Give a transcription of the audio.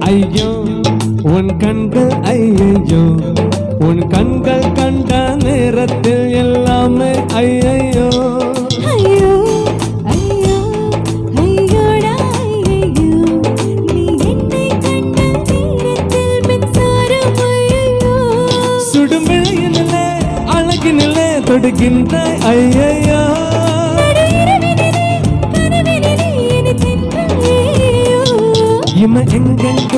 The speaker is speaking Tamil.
ஐயோ உன் கண்கள் ஐயோ உன் கண்கள் கண்ட நேரத்தில் எல்லாமே ஐயோ ஐயோ ஐயோ ஐயோடா ஐயோ நீ என்னை கண்ட நேரத்தில் மின்சாரம் ஐயோ சுடும் விழியினிலே அழகினிலே தொடுகின்ற ஐயோ இம எங்கெங்க